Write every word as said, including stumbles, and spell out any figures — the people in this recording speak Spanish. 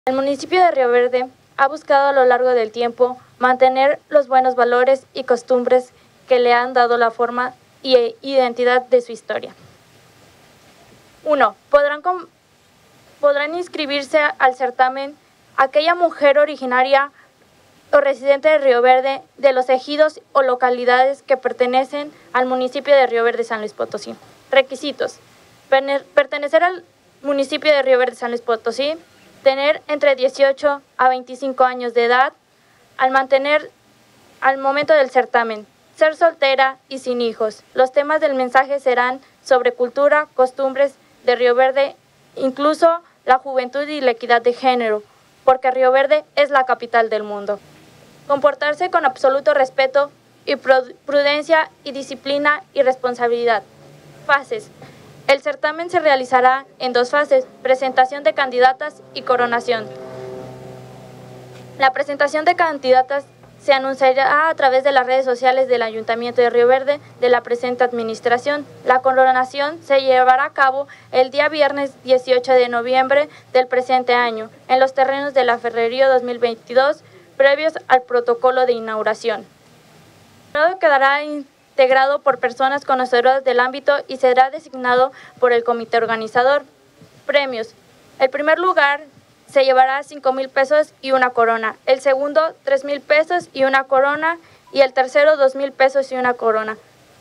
El municipio de Río Verde ha buscado a lo largo del tiempo mantener los buenos valores y costumbres que le han dado la forma y identidad de su historia. uno. Podrán, podrán inscribirse al certamen aquella mujer originaria o residente de Río Verde de los ejidos o localidades que pertenecen al municipio de Río Verde San Luis Potosí. Requisitos: pertenecer al municipio de Río Verde San Luis Potosí, tener entre dieciocho a veinticinco años de edad, al mantener al momento del certamen, ser soltera y sin hijos. Los temas del mensaje serán sobre cultura, costumbres de Río Verde, incluso la juventud y la equidad de género, porque Río Verde es la capital del mundo. Comportarse con absoluto respeto y prudencia y disciplina y responsabilidad. Fases. El certamen se realizará en dos fases: presentación de candidatas y coronación. La presentación de candidatas se anunciará a través de las redes sociales del Ayuntamiento de Río Verde de la presente administración. La coronación se llevará a cabo el día viernes dieciocho de noviembre del presente año, en los terrenos de la Ferrerío dos mil veintidós, previos al protocolo de inauguración. El jurado quedará integrado por personas conocedoras del ámbito y será designado por el comité organizador. Premios. El primer lugar se llevará cinco mil pesos y una corona, el segundo tres mil pesos y una corona y el tercero dos mil pesos y una corona.